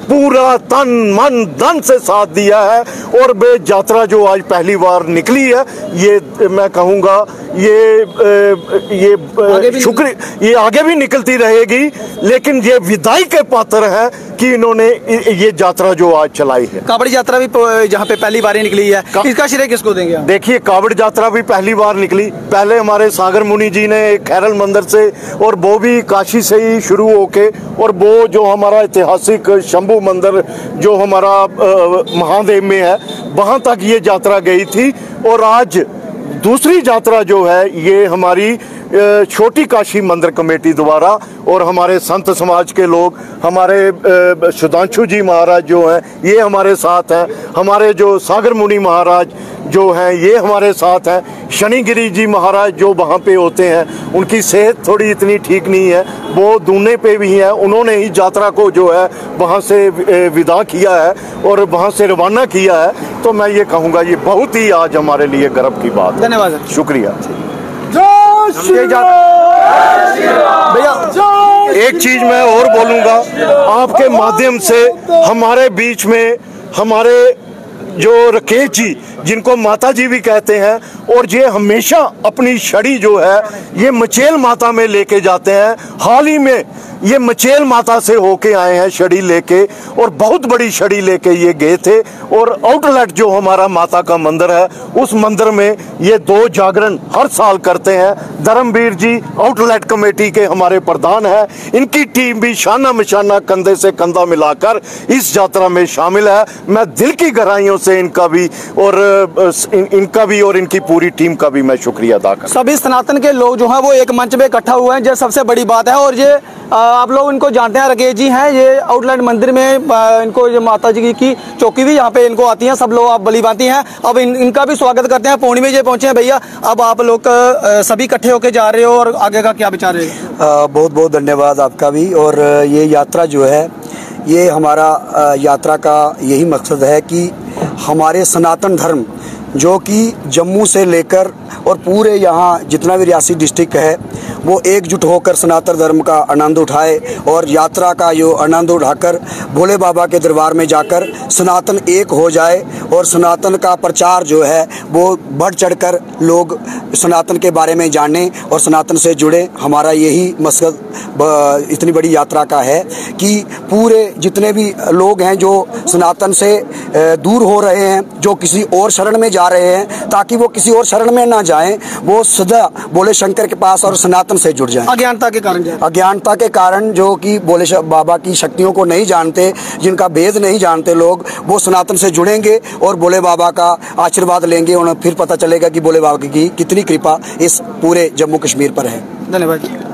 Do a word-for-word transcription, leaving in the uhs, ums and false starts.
पूरा तन मन धन से साथ दिया है। और वे यात्रा जो आज पहली बार निकली है, ये मैं कहूँगा ये ये शुक्र ये आगे भी निकलती रहेगी, लेकिन ये विदाई के पात्र है कि इन्होंने ये यात्रा जो आज चलाई है। कावड़ यात्रा भी जहाँ पे पहली बार निकली है, इसका श्रेय किसको देंगे? देखिए, कावड़ यात्रा भी पहली बार निकली। पहले हमारे सागर मुनि जी ने खैरल मंदिर से, और वो भी काशी से ही शुरू होके, और वो जो हमारा ऐतिहासिक शंभू मंदिर जो हमारा महादेव में है, वहाँ तक ये यात्रा गई थी। और आज दूसरी यात्रा जो है ये हमारी छोटी काशी मंदिर कमेटी द्वारा, और हमारे संत समाज के लोग, हमारे सुधांशु जी महाराज जो हैं ये हमारे साथ हैं, हमारे जो सागर मुनि महाराज जो हैं ये हमारे साथ हैं, शनिगिरी जी महाराज जो वहाँ पे होते हैं, उनकी सेहत थोड़ी इतनी ठीक नहीं है, वो दूने पे भी हैं, उन्होंने ही यात्रा को जो है वहाँ से विदा किया है और वहाँ से रवाना किया है। तो मैं ये कहूँगा ये बहुत ही आज हमारे लिए गर्व की बात है। धन्यवाद, शुक्रिया भैया। एक चीज मैं और बोलूँगा आपके माध्यम से, हमारे बीच में हमारे जो राकेश जी, जिनको माता जी भी कहते हैं, और ये हमेशा अपनी छड़ी जो है ये मचेल माता में लेके जाते हैं। हाल ही में ये मचेल माता से होके आए हैं छड़ी लेके, और बहुत बड़ी छड़ी लेके ये गए थे। और आउटलेट जो हमारा माता का मंदिर है, उस मंदिर में ये दो जागरण हर साल करते हैं। धर्मवीर जी आउटलेट कमेटी के हमारे प्रधान हैं, इनकी टीम भी शाना मशाना कंधे से कंधा मिलाकर इस यात्रा में शामिल है। मैं दिल की गहराइयों से इनका भी और इन, इनका भी और इनकी पूरी टीम का भी मैं शुक्रिया अदा करता हूं। सभी सनातन के लोग जो हैं वो एक मंच पे इकट्ठा हुए हैं, जो सबसे बड़ी बात है। और ये आप लोग इनको जानते हैं, राकेश जी हैं, ये आउटलेट मंदिर में इनको ये माता जी की चौकी भी यहाँ पे इनको आती है, सब लोग आप बलि बांधती हैं। अब इन, इनका भी स्वागत करते हैं। पौड़ी में ये पहुंचे हैं भैया, अब आप लोग सभी इकट्ठे होके जा रहे हो, और आगे का क्या विचार है? बहुत बहुत धन्यवाद आपका भी। और ये यात्रा जो है, ये हमारा यात्रा का यही मकसद है कि हमारे सनातन धर्म जो कि जम्मू से लेकर और पूरे यहाँ जितना भी रियासी डिस्ट्रिक्ट है, वो एकजुट होकर सनातन धर्म का आनंद उठाए, और यात्रा का जो आनंद उठाकर भोले बाबा के दरबार में जाकर सनातन एक हो जाए, और सनातन का प्रचार जो है वो बढ़ चढ़कर लोग सनातन के बारे में जानें और सनातन से जुड़े। हमारा यही मकसद इतनी बड़ी यात्रा का है कि पूरे जितने भी लोग हैं जो सनातन से दूर हो रहे हैं, जो किसी और शरण में जा रहे हैं, ताकि वो किसी और शरण में ना जाएं, वो सदा भोले शंकर के पास और सनातन से जुड़ जाएं। अज्ञानता के कारण अज्ञानता के कारण जो कि भोले बाबा की शक्तियों को नहीं जानते, जिनका भेद नहीं जानते लोग, वो सनातन से जुड़ेंगे और भोले बाबा का आशीर्वाद लेंगे। उन्हें फिर पता चलेगा कि भोले बाबा की कितनी कृपा इस पूरे जम्मू कश्मीर पर है। धन्यवाद।